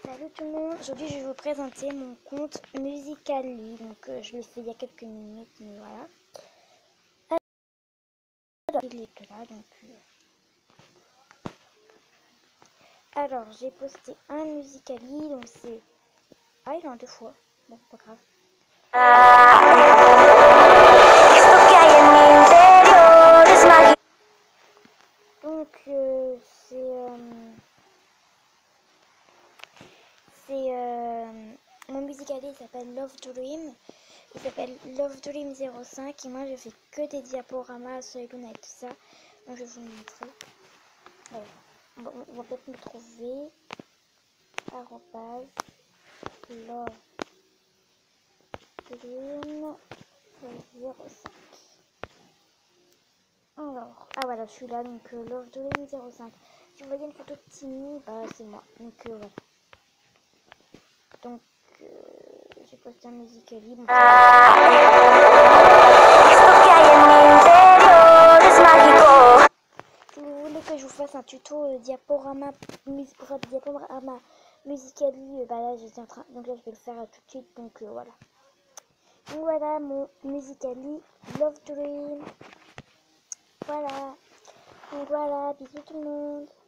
Salut tout le monde, aujourd'hui je vais vous présenter mon compte Musical.ly, donc je l'ai fait il y a quelques minutes, mais voilà. Alors, il est là, donc alors j'ai posté un Musical.ly, donc c'est... Ah, il est en 2 fois, bon, pas grave. Donc mon Musical.ly s'appelle Love Dream. Il s'appelle Love Dream 05 et moi je fais que des diaporamas sur les lunettes et tout ça. Donc je vais vous montrer. Alors, on va peut-être me trouver. Arrobase Love Dream 05. Alors, ah voilà, je suis là, donc Love Dream 05. Si vous voyez une photo de Timmy, bah c'est moi. Donc voilà. Donc j'ai posté un Musical.ly. Bon, si vous voulez que je vous fasse un tuto diaporama Musical.ly, bah là j'étais en train, donc là je vais le faire tout de suite, donc voilà. Donc voilà mon Musical.ly Love Dream. Voilà. Donc voilà, bisous tout le monde.